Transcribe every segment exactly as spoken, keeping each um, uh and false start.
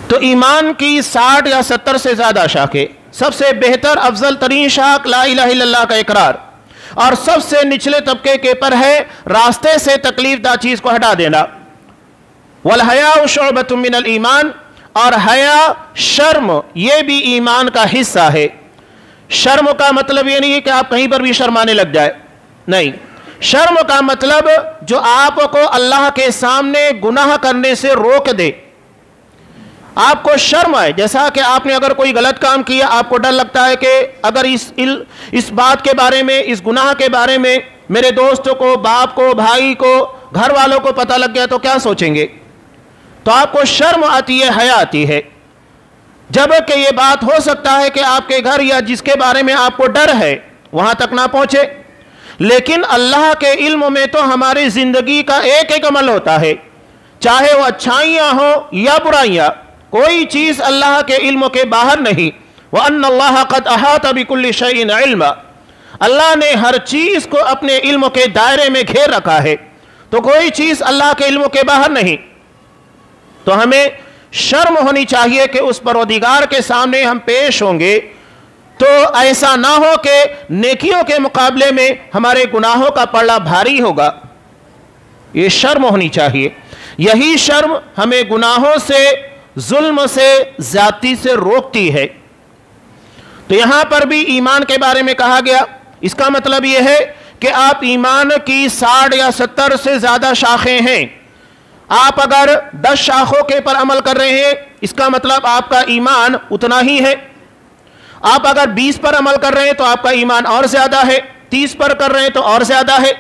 تو ایمان کی ساٹھ یا ستر سے زیادہ شاخیں. سب سے بہتر افضل ترین شاخ لا الہ الا اللہ کا اقرار، اور سب سے نچلے طبقے کے پر ہے راستے سے تکلیف دہ چیز کو ہٹا دینا. والحیاء شعبۃ من الایمان، اور حیا شرم یہ بھی ایمان کا حصہ ہے. شرم کا مطلب یہ نہیں ہے کہ آپ کہیں پر بھی شرمانے لگ جائے، نہیں. شرم کا مطلب جو آپ کو اللہ کے سامنے گناہ کرنے سے روک دے. آپ کو شرم آئے، جیسا کہ آپ نے اگر کوئی غلط کام کیا، آپ کو ڈر لگتا ہے کہ اگر اس اس بات کے بارے میں، اس گناہ کے بارے میں میرے دوست کو، باپ کو، بھائی کو، گھر والوں کو پتہ لگ گیا تو کیا سوچیں گے؟ تو آپ کو شرم آتی ہے، حیا آتی ہے. جب کہ یہ بات ہو سکتا ہے کہ آپ کے گھر یا جس کے بارے میں آپ کو ڈر ہے وہاں تک نہ پہنچے، لیکن اللہ کے علم میں تو ہماری زندگی کا ایک ایک عمل ہوتا ہے، چاہے وہ اچھائیاں ہوں یا برائیاں. کوئی چیز اللہ کے علم کے باہر نہیں. وَأَنَّ اللَّهَ قَدْ أَحَاطَ بِكُلِّ شَيْءٍ عِلْمًا، اللہ نے ہر چیز کو اپنے علم کے دائرے میں گھیر رکھا ہے، تو کوئی چیز اللہ کے علم کے باہر نہیں. تو ہمیں شرم ہونی چاہیے کہ اس پروردگار کے سامنے ہم پیش ہوں گے تو ایسا نہ ہو کہ نیکیوں کے مقابلے میں ہمارے گناہوں کا پلڑا بھاری ہوگا. یہ شرم ہونی چاہیے. یہی شرم ہمیں گناہوں سے، ظلم سے، زیادتی سے روکتی ہے. تو یہاں پر بھی ایمان کے بارے میں کہا گیا. اس کا مطلب یہ ہے کہ آپ ایمان کی ساٹھ یا ستر سے زیادہ شاخیں ہیں. آپ اگر دس شاخوں کے پر عمل کر رہے ہیں، اس کا مطلب آپ کا ایمان اتنا ہی ہے. آپ اگر بیس پر عمل کر رہے ہیں تو آپ کا ایمان اور زیادہ ہے، تیس پر کر رہے ہیں تو اور زیادہ ہے.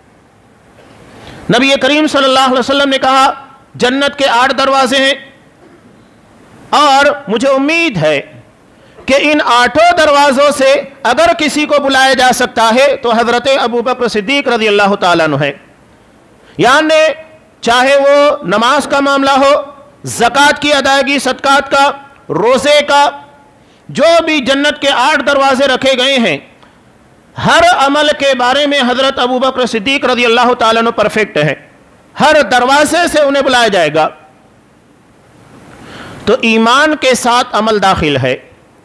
نبی کریم صلی اللہ علیہ وسلم نے کہا جنت کے آٹھ دروازے ہیں، اور مجھے امید ہے کہ ان آٹھوں دروازوں سے اگر کسی کو بلایا جا سکتا ہے تو حضرت ابو بکر صدیق رضی اللہ تعالیٰ عنہ ہے. یعنی چاہے وہ نماز کا معاملہ ہو، زکوٰۃ کی ادائیگی، صدقات کا، روزے کا، جو بھی جنت کے آٹھ دروازے رکھے گئے ہیں، ہر عمل کے بارے میں حضرت ابو بکر صدیق رضی اللہ تعالیٰ عنہ پرفیکٹ ہے. ہر دروازے سے انہیں بلایا جائے گا. تو ایمان کے ساتھ عمل داخل ہے.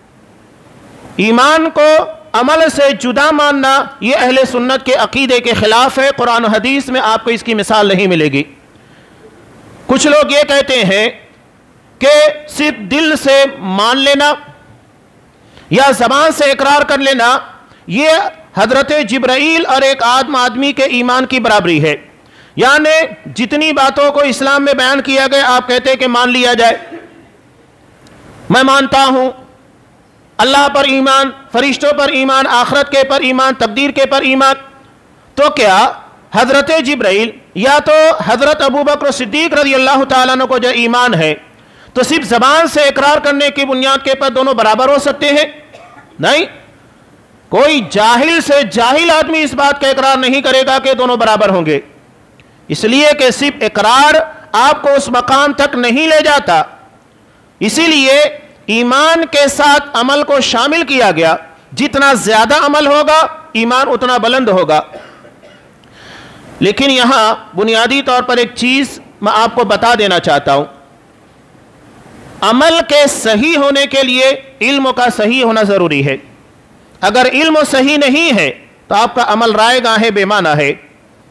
ایمان کو عمل سے جدا ماننا یہ اہل سنت کے عقیدے کے خلاف ہے. قرآن و حدیث میں آپ کو اس کی مثال نہیں ملے گی. کچھ لوگ یہ کہتے ہیں کہ صرف دل سے مان لینا یا زبان سے اقرار کر لینا یہ حضرت جبرائیل اور ایک عام آدمی کے ایمان کی برابری ہے. یعنی جتنی باتوں کو اسلام میں بیان کیا گیا آپ کہتے ہیں کہ مان لیا جائے. میں مانتا ہوں اللہ پر ایمان، فرشتوں پر ایمان، آخرت کے پر ایمان، تقدیر کے پر ایمان. تو کیا حضرت جبرائیل یا تو حضرت ابو بکر صدیق رضی اللہ تعالیٰ عنہ کو جو ایمان ہے تو صرف زبان سے اقرار کرنے کی بنیاد کے پر دونوں برابر ہو سکتے ہیں؟ نہیں. کوئی جاہل سے جاہل آدمی اس بات کا اقرار نہیں کرے گا کہ دونوں برابر ہوں گے، اس لیے کہ صرف اقرار آپ کو اس مقام تک نہیں لے جاتا. اسی لیے ایمان کے ساتھ عمل کو شامل کیا گیا. جتنا زیادہ عمل ہوگا ایمان اتنا بلند ہوگا. لیکن یہاں بنیادی طور پر ایک چیز میں آپ کو بتا دینا چاہتا ہوں. عمل کے صحیح ہونے کے لیے علم کا صحیح ہونا ضروری ہے. اگر علم صحیح نہیں ہے تو آپ کا عمل رائے گاہ ہے، بے معنی ہے.